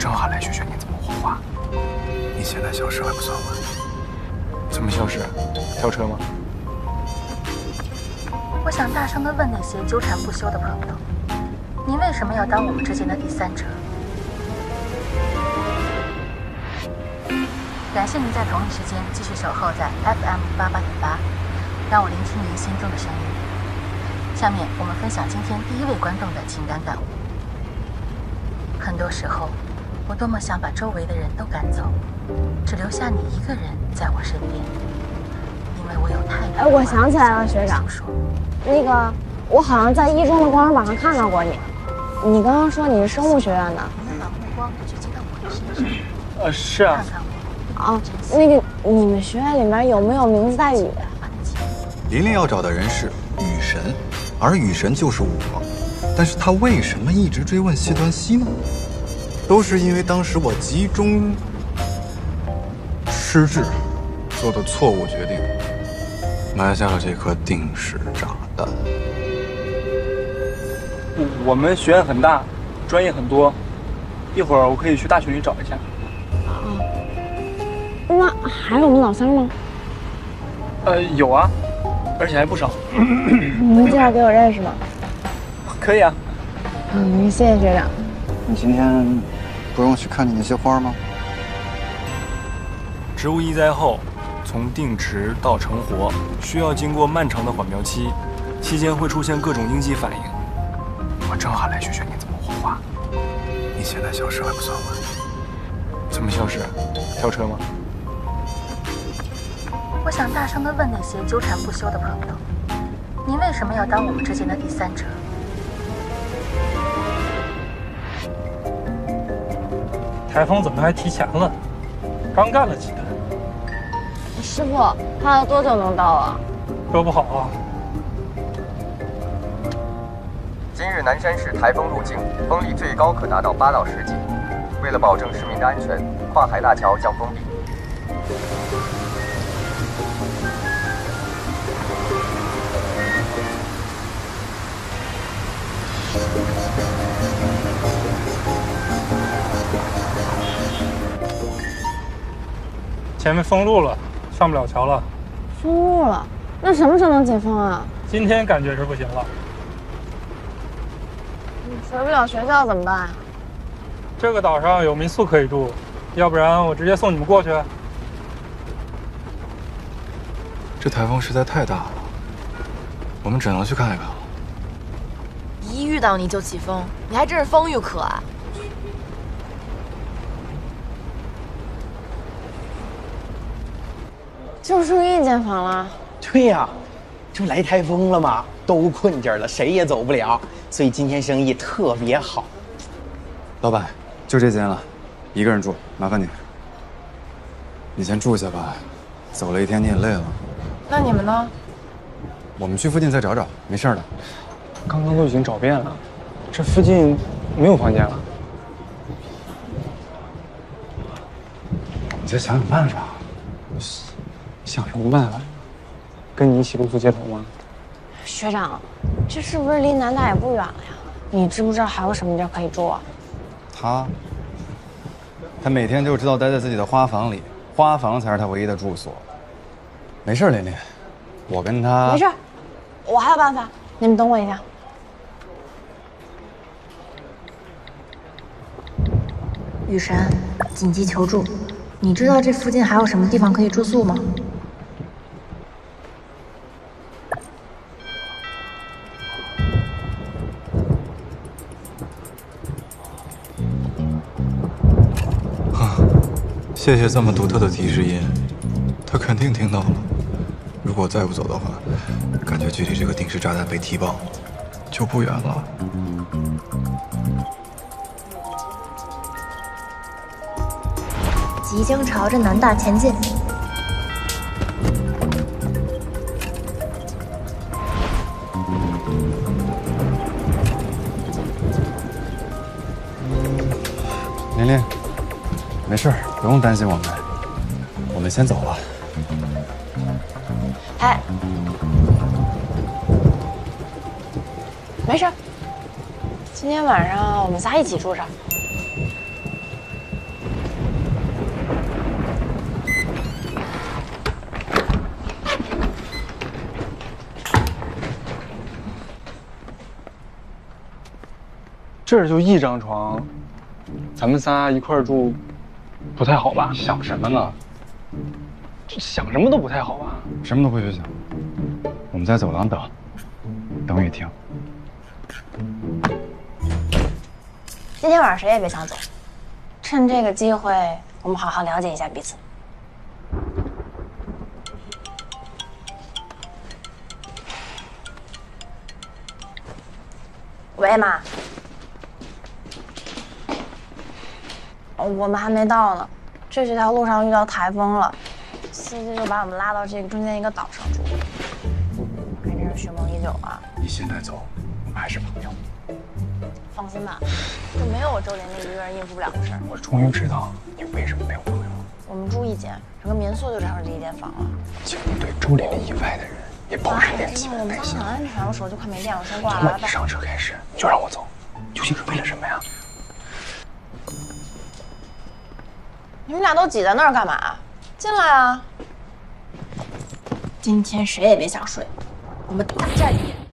正好来学学你怎么画画。你现在消失还不算晚。怎么消失？跳车吗？ 我想大声地问那些纠缠不休的朋友：您为什么要当我们之间的第三者？感谢您在同一时间继续守候在 FM88.8，让我聆听您心中的声音。下面我们分享今天第一位观众的情感感悟。很多时候，我多么想把周围的人都赶走，只留下你一个人在我身边，因为我有太多。 我想起来了，学长，那个我好像在一中的官网上看到过你。你刚刚说你是生物学院的。 您把目光聚集到我的身上。 是啊。 看看我。 啊，那个你们学院里面有没有名字带雨的？ 琳琳要找的人是雨神，而雨神就是我。但是他为什么一直追问谢端西呢？都是因为当时我集中失智，做的错误决定，埋下了这颗定时炸弹。 我们学院很大，专业很多，一会儿我可以去大群里找一下。 那还有我们老三吗？ 有啊，而且还不少。 你能介绍给我认识吗？ 可以啊。 谢谢学长。 你今天不用去看你那些花吗？ 植物易栽后，从定植到成活，需要经过漫长的缓苗期，期间会出现各种应激反应。我正好来学学你怎么画画。你现在消失还不算晚。怎么消失？跳车吗？ 我想大声地问那些纠缠不休的朋友：您为什么要当我们之间的第三者？ 台风怎么还提前了？刚干了几天。 师傅，还有多久能到啊？ 说不好啊。 今日南山市台风入境，风力最高可达到8到10级。为了保证市民的安全，跨海大桥将封闭。 前面封路了，上不了桥了。 封路了？那什么时候能解封啊？ 今天感觉是不行了。 回不了学校怎么办啊？ 这个岛上有民宿可以住，要不然我直接送你们过去。 这台风实在太大了，我们只能去看一看了。 一遇到你就起风，你还真是风雨可啊！ 就剩一间房了。 对呀，这不来台风了吗？都困这儿了，谁也走不了，所以今天生意特别好。 老板，就这间了，一个人住，麻烦你。你先住下吧，走了一天你也累了。 那你们呢？ 我们去附近再找找，没事的。 刚刚都已经找遍了，这附近没有房间了。 你再想想办法。 想什么办法？跟你一起露宿街头吗？ 学长，这是不是离南大也不远了呀？你知不知道还有什么地儿可以住啊？ 他每天就知道待在自己的花房里，花房才是他唯一的住所。没事，琳琳，我跟他没事，我还有办法。你们等我一下。 雨神，紧急求助！你知道这附近还有什么地方可以住宿吗？ 谢谢这么独特的提示音，他肯定听到了。如果再不走的话，感觉距离这个定时炸弹被踢爆就不远了。 即将朝着南大前进。 琳琳，没事，不用担心我们，我们先走了。 哎，没事，今天晚上我们仨一起住上。 这儿就一张床，咱们仨一块儿住，不太好吧？ 想什么呢？ 想什么都不太好吧？ 什么都不许想。我们在走廊等雨停。 今天晚上谁也别想走，趁这个机会，我们好好了解一下彼此。喂，妈。我们还没到呢，这条路上遇到台风了，司机就把我们拉到这个中间一个岛上住。还真是蓄谋已久啊！ 你现在走，我们还是朋友。 放心吧，就没有我周琳琳一个人应付不了的事儿。 我终于知道你为什么没有朋友了。 我们住一间，整个民宿就占上这一间房了。 请你对周琳琳以外的人也保持点基本耐心。 我们安全，我手机快没电了，我先挂了。 从你上车开始就让我走，究竟是为了什么呀？ 你们俩都挤在那儿干嘛？进来啊！今天谁也别想睡，我们打站一夜。